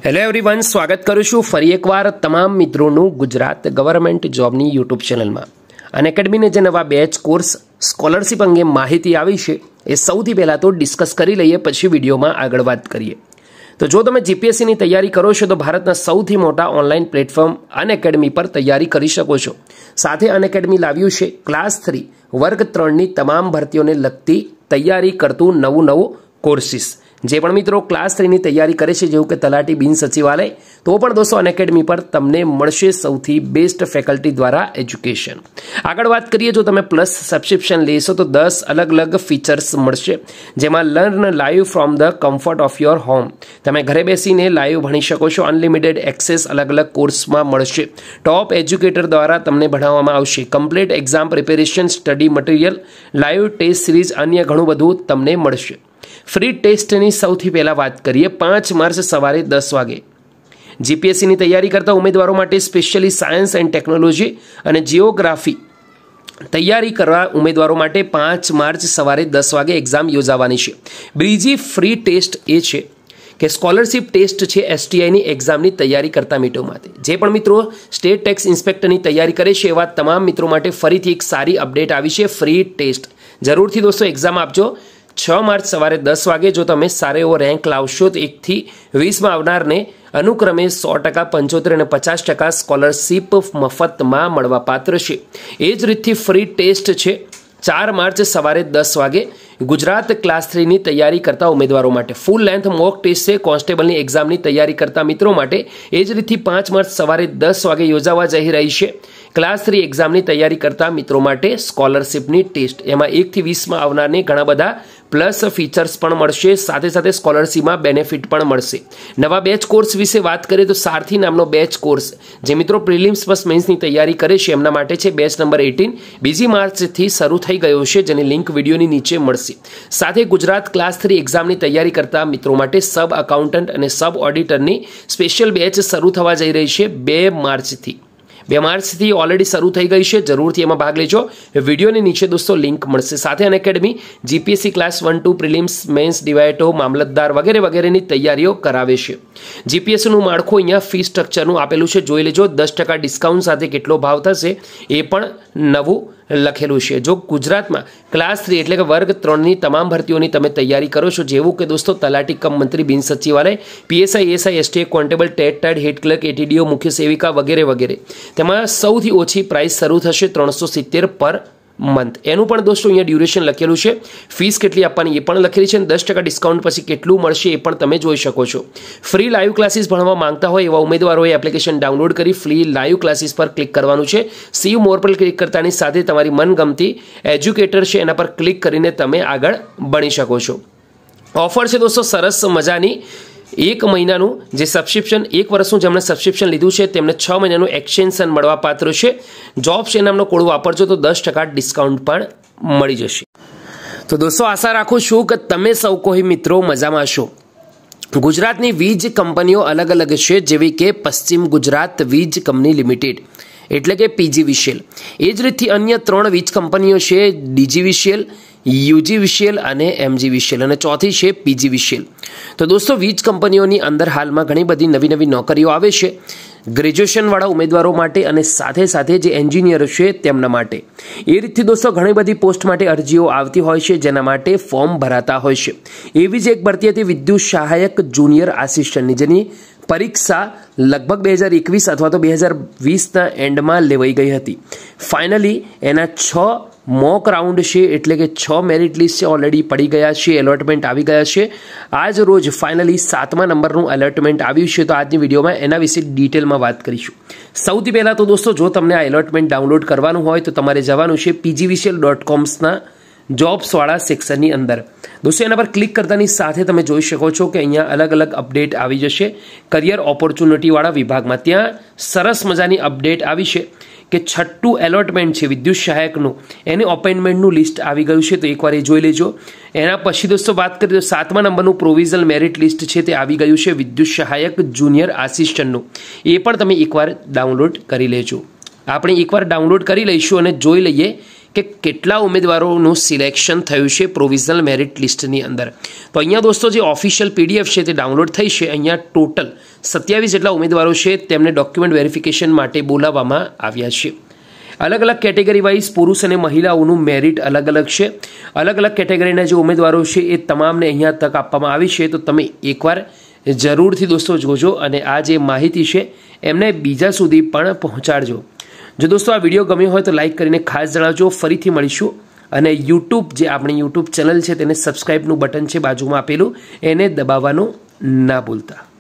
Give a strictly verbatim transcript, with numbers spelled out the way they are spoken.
Hello everyone, स्वागत करूँ छूं फरी एकवार तमाम मित्रों गुजरात गवर्नमेंट जॉबनी यूट्यूब चेनल में। अनएकेडमी ने जे नवा बेच कोर्स स्कॉलरशिप अंगे माहिती आई है ए सौथी पहला तो डिस्कस करी लईए, पछी विडियो में आगळ वात करीए। तो जो तमे जीपीएससी की तैयारी करो छो तो भारतना सौथी मोटा ऑनलाइन प्लेटफॉर्म अनएकेडमी पर तैयारी करी शको छो। साथे अनएकेडमी लाव्युं छे क्लास थ्री वर्ग त्रण नी तमाम भर्तीओने लगती तैयारी करतुं नवुं नवुं कोर्सिस। जे पण मित्रों क्लास थ्री की तैयारी करे छे, जेवुं के तलाटी बिन सचिवालय, तो पण दोस्तों अनएकेडमी पर तमने मळशे सौथी बेस्ट फेकल्टी द्वारा एज्युकेशन। आगळ वात करीए, जो तमे प्लस सब्सक्रिप्शन लेशो तो दस अलग अलग फीचर्स मळशे, जेमां learn live from the comfort of your home. तमे घरे बेसीने लाइव भणी शको छो। अनलिमिटेड एक्सेस अलग अलग कोर्स में मळशे। टॉप एज्युकेटर द्वारा तमने भणाववामां आवशे। Complete exam preparation, study material, live test series, अन्य घणुं बधुं तमने मळशे। फ्री टेस्ट की सौथी पहला बात करिए, पांच मार्च सवारे दस वागे जीपीएससी की तैयारी करता उम्मीदवारों माटे स्पेशली सायन्स एंड टेक्नोलॉजी और जियोग्राफी तैयारी करवा उम्मीदवारों माटे पांच मार्च सवारे दस वागे एक्जाम योजावानी छे। बीजी फ्री टेस्ट ए छे कि स्कॉलरशिप टेस्ट है एसटीआई की एक्जाम की तैयारी करता मित्रों माटे। जे पण मित्रों स्टेट टेक्स इंस्पेक्टर की तैयारी करे छे एवा तमाम मित्रों माटे फरीथी एक सारी अपडेट आई है। फ्री टेस्ट जरूर थी दोस्तों एक्जाम आपजो। छ मार्च सवारे दस वागे जो तमे सारो एवो रेंक लावशो तो एक थी वीस में आवनार ने अनुक्रमे सौ टका पंचोतेर और पचास टका स्कॉलरशिप मफत में मळवा पात्र छे। एज रीतथी फ्री टेस्ट है चार मार्च सवारे दस वागे गुजरात क्लास थ्री की तैयारी करता उम्मीदवारों माटे। फूल लेंथ मॉक टेस्ट है कॉन्स्टेबल की एक्जाम की तैयारी करता मित्रों माटे। एज रीतथी पांच मार्च सवारे दस वागे योजावा जई रही है क्लास थ्री एक्जाम की तैयारी करता मित्रों माटे स्कॉलरशिप की टेस्ट। एमां एक थी वीस में आवनारने घणा बधा प्लस फीचर्स पण मळशे, साथे साथे स्कॉलरशिप में बेनिफिट पण मळशे। नवा बेच कोर्स विषे बात करिए तो सारथी नामनो बेच कोर्स जे मित्रों प्रिलिम्स प्लस मेन्स की तैयारी करे छे एमना माटे छे। बेच नंबर अठारह बीजी मार्च थी शरू थई गयो छे, जेनी लिंक विडियो नी नीचे मळशे। साथे गुजरात क्लास थ्री एक्जाम की तैयारी करता मित्रों माटे सब अकाउंटન્ટ और सब ऑडिटर की स्पेशल बेच शरू थवा जई रही है बे मार्च थी। बे मार्च थी ऑलरेडी शुरू थई गई है, जरूर थी एमां भाग लेजो। वीडियो ने नीचे दोस्तों लिंक मळशे। साथे Unacademy GPSC class one two prelims mains डिवाइटो मामलतदार वगैरह वगैरह की तैयारीओ करावे छे। जीपीएससी નું માળખું અહીંયા ફી સ્ટ્રક્ચરનું આપેલું છે, જોઈ લેજો। दस टका ડિસ્કાઉન્ટ સાથે કેટલો ભાવ થશે એ પણ નવું લખેલું છે। જો ગુજરાતમાં ક્લાસ થ્રી એટલે કે વર્ગ ત્રણની તમામ ભરતીઓની તમે તૈયારી કરો છો, જેવું કે દોસ્તો તલાટી કમ મંત્રી બિન સચિવાલય, PSI SI STA constable TET ટાઈડ હેડ ક્લર્ક એટીડીઓ મુખ્ય સેવિકા વગેરે વગેરે, તેમાં સૌથી ઓછી પ્રાઇસ શરૂ થશે ત્રણસો સિત્તેર પર मंथ। एनु पण दोस्तों अहींया ड्यूरेशन लखेलू है। फीस केटली आपवानी ए पण लखेली छे। दस टका डिस्काउंट पछी केटलुं मळशे ए पण तमे जोई शको छो। फ्री लाइव क्लासीस भणवा मांगता होय एवा उम्मीदवारोए एप्लिकेशन डाउनलॉड करी फ्री लाइव क्लासीस पर क्लिक करवानुं छे। सी यू मोर पर क्लिक करतानी साथे तमारी मनगमती एज्युकेटर छे एना पर क्लिक करीने तमे आगळ बणी शको छो। ऑफर छे दोस्तों सरस मजानी। एक महीनाનું જે સબસ્ક્રિપ્શન એક વર્ષનું જેમણે સબસ્ક્રિપ્શન લીધું છે તેમને છ મહિનાનું એક્સટેન્શન મળવા પાત્ર છે। જોબ છે નામનો કોડ વાપરજો તો દસ ટકા ડિસ્કાઉન્ટ પણ મળી જશે। તો દોસ્તો આશા રાખું છું કે તમે સૌ કોઈ મિત્રો મજામાં હશો। ગુજરાતની વીજ કંપનીઓ અલગ અલગ છે, જેવી કે પશ્ચિમ ગુજરાત વીજ કંપની લિમિટેડ એટલે કે પીજીવીસીએલ। એ જ રીતથી અન્ય ત્રણ વીજ કંપનીઓ છે, ડીજીવીસીએલ, यूजीवीसीएल અને एमजीवीसीएल અને ચોથી છે પીજીવીસીએલ। તો દોસ્તો વીજ કંપનીઓની અંદર હાલમાં ઘણી બધી નવી નવી નોકરીઓ આવે છે ગ્રેજ્યુએશન વાળા ઉમેદવારો માટે અને સાથે સાથે જે એન્જિનિયર છે તેમના માટે। એ રીતથી દોસ્તો ઘણી બધી પોસ્ટ માટે અરજીઓ આવતી હોય છે, જેના માટે ફોર્મ ભરાતા હોય છે। એવી જ એક ભરતી હતી વિદ્યુત સહાયક જુનિયર આસિસ્ટન્ટની, જેની પરીક્ષા લગભગ બે હજાર એકવીસ અથવા તો બે હજાર વીસના એન્ડમાં લેવાઈ ગઈ હતી। ફાઇનલી એના છ મોક રાઉન્ડ છે એટલે કે છ મેરિટ લિસ્ટ છે ઓલરેડી પડી ગયા છે, એલોટમેન્ટ આવી ગયા છે। આજ રોજ ફાઇનલી સાતમા નંબરનું એલોટમેન્ટ આવ્યું છે, તો આજની વિડીયોમાં એના વિશે ડિટેલમાં વાત કરીશું। સૌથી પહેલાં તો દોસ્તો જો તમને આ એલોટમેન્ટ ડાઉનલોડ કરવાનું હોય તો તમારે જવાનું છે પીજીવીસીએલ ડોટ કોમ્સના જોબ્સવાળા સેક્શનની અંદર। દોસ્તો એના પર ક્લિક કરતાની સાથે તમે જોઈ શકો છો કે અહીંયા અલગ અલગ અપડેટ આવી જશે કરિયર ઓપોર્ચ્યુનિટીવાળા વિભાગમાં। ત્યાં સરસ મજાની અપડેટ આવી છે કે છઠ્ઠું એલોટમેન્ટ છે વિદ્યુત સહાયકનું, એની અપોઇન્ટમેન્ટનું લિસ્ટ આવી ગયું છે, તો એકવાર એ જોઈ લેજો। એના પછી દોસ્તો વાત કરીએ તો સાતમા નંબરનું પ્રોવિઝનલ મેરિટ લિસ્ટ છે તે આવી ગયું છે વિદ્યુત સહાયક જુનિયર આસિસ્ટન્ટનું, એ પણ તમે એકવાર ડાઉનલોડ કરી લેજો। આપણે એકવાર ડાઉનલોડ કરી લઈશું અને જોઈ લઈએ કે કેટલા ઉમેદવારોનું સિલેક્શન થયું છે પ્રોવિઝનલ મેરિટ લિસ્ટની અંદર। તો અહીંયા દોસ્તો જે ઓફિશિયલ પીડીએફ છે તે ડાઉનલોડ થઈ છે। અહીંયા ટોટલ સત્યાવીસ જેટલા ઉમેદવારો છે તેમને ડોક્યુમેન્ટ વેરિફિકેશન માટે બોલાવવામાં આવ્યા છે. અલગ અલગ કેટેગરી વાઇઝ પુરુષ અને મહિલાઓનું મેરિટ અલગ અલગ છે. અલગ અલગ કેટેગરીના જે ઉમેદવારો છે એ તમામને અહીંયા તક આપવામાં આવી છે. તો તમે એકવાર જરૂરથી દોસ્તો જોજો અને આ જે માહિતી છે એમને બીજા સુધી પણ પહોંચાડજો. જો દોસ્તો આ વિડીયો ગમ્યો હોય તો લાઇક કરીને ખાસ જણાવજો. ફરીથી મળીશું. અને યુટ્યુબ જે આપણી યુટ્યુબ ચેનલ છે તેને સબસ્ક્રાઈબનું બટન છે બાજુમાં આપેલું, એને દબાવવાનું ના ભૂલતા.